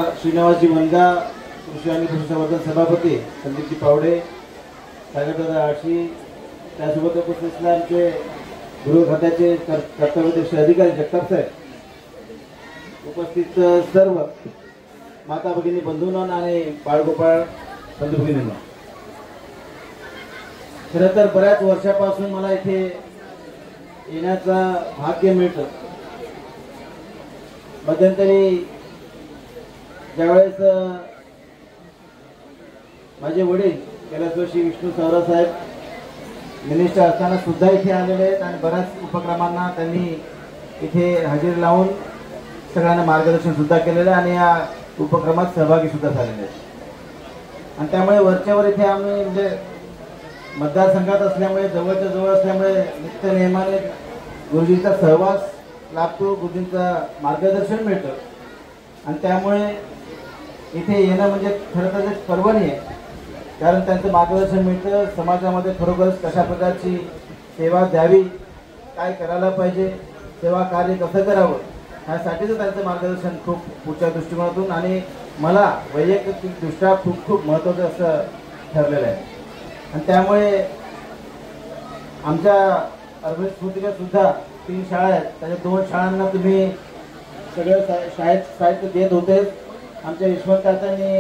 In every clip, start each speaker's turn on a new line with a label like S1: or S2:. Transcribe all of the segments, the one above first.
S1: श्रीनिवासजी वनगा, कृषी आणि पशुसंवर्धन सभापती संदीपजी पावडे, सागरदादा आळशी, त्यासोबत उपस्थित असलेले आमचे गृह खात्याचे कर्तव्यदक्ष अधिकारी जगताप साहेब, उपस्थित सर्व माता भगिनी बंधूंना आणि बाळगोपाळ बंधू भगिनींना, खरं तर बऱ्याच वर्षापासून मला इथे येण्याचा भाग्य मिळतं. मध्यंतरी ज्यावेळेस माझे वडील कैलासवासी विष्णू सावरा साहेब मिनिस्टर असताना सुद्धा इथे आलेले आहेत आणि बऱ्याच उपक्रमांना त्यांनी इथे हजेरी लावून सगळ्यांना मार्गदर्शन सुद्धा केलेलं आहे आणि या उपक्रमात सहभागी सुद्धा झालेले आहेत. आणि त्यामुळे वरच्यावर इथे आम्ही म्हणजे मतदारसंघात असल्यामुळे, जवळच्या जवळ असल्यामुळे नित्य नेमाने गुरुजींचा सहवास लाभतो, गुरुजींचं मार्गदर्शन मिळतं आणि त्यामुळे इथे येणं म्हणजे खरं तर एक पर्वणी आहे. कारण त्यांचं मार्गदर्शन मिळतं, समाजामध्ये खरोखरच कशा प्रकारची सेवा द्यावी, काय करायला पाहिजे, सेवा कार्य कसं करावं ह्यासाठीच त्यांचं मार्गदर्शन खूप पुढच्या दृष्टिकोनातून आणि मला वैयक्तिकदृष्ट्या खूप खूप महत्त्वाचं असं ठरलेलं आहे. आणि त्यामुळे आमच्या अर्बन स्फूर्तीच्या सुद्धा 3 शाळा आहेत, त्याच्या 2 शाळांना तुम्ही सगळं साहित्य देत होते. आमच्या यशवंतांनी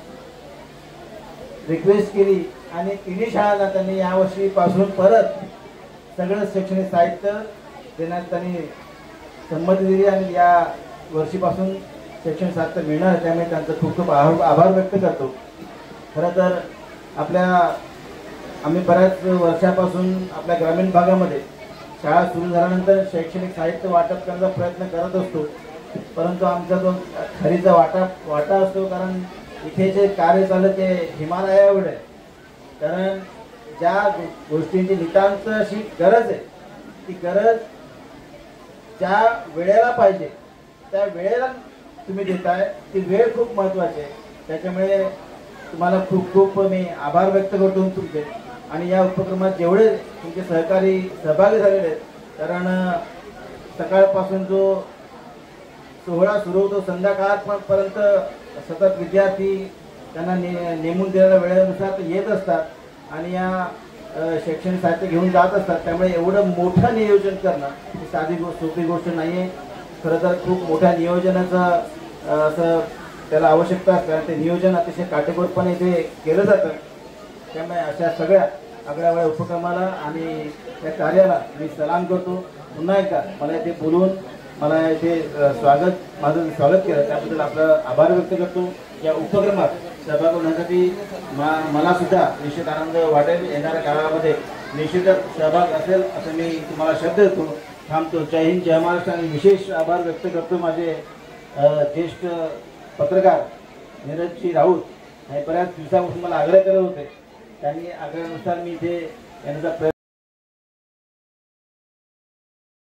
S1: रिक्वेस्ट केली आणि 3 शाळांना त्यांनी यावर्षीपासून परत सगळं शैक्षणिक साहित्य देण्यात त्यांनी संमती दिली आणि या वर्षीपासून शैक्षणिक साहित्य मिळणार. त्यामुळे त्यांचं खूप खूप आभार व्यक्त करतो. खरं तर आम्ही बऱ्याच वर्षापासून आपल्या ग्रामीण भागामध्ये शाळा सुरू झाल्यानंतर शैक्षणिक साहित्य वाटप करण्याचा प्रयत्न करत असतो, परंतु आमचा जो खरीचा वाटा असतो, कारण इथे जे कार्य चाललं ते हिमालया एवढं आहे. कारण ज्या गोष्टींची नितांत अशी गरज आहे, ती गरज ज्या वेळेला पाहिजे त्या वेळेला तुम्ही देताय, ती वेळ खूप महत्त्वाची आहे. त्याच्यामुळे तुम्हाला खूप खूप मी आभार व्यक्त करतो तुमचे. आणि या उपक्रमात जेवढे तुमचे सहकारी सहभागी झालेले आहेत, कारण सकाळपासून जो सोहळा सुरू होतो संध्याकाळपर्यंत सतत विद्यार्थी त्यांना नेमून दिलेल्या वेळेनुसार ते येत असतात आणि या शैक्षणिक साहित्य घेऊन जात असतात. त्यामुळे एवढं मोठं नियोजन करणं ही साधी सोपी गोष्ट नाही आहे. खरं तर खूप मोठ्या नियोजनाचं असं त्याला आवश्यकता असते आणि ते नियोजन अतिशय काटेकोरपणे ते केलं जातं. त्यामुळे अशा सगळ्या आगळ्यावेगळ्या उपक्रमाला आणि त्या कार्याला मी सलाम करतो. पुन्हा एकदा मला इथे बोलवून मला इथे माझं स्वागत केलं त्याबद्दल आपला आभार व्यक्त करतो. या उपक्रमात सहभागी होण्यासाठी मला सुद्धा निश्चित आनंद वाटेल. येणाऱ्या काळामध्ये निश्चितच सहभाग असेल असं मी तुम्हाला शब्द देतो. थांबतो. जय हिंद, जय महाराष्ट्र. आणि विशेष आभार व्यक्त करतो माझे ज्येष्ठ पत्रकार नीरजजी राऊत. हे बऱ्याच दिवसापासून मला आग्रह करत होते, त्यांनी आग्रहानुसार मी इथे येण्याचा प्रयत्न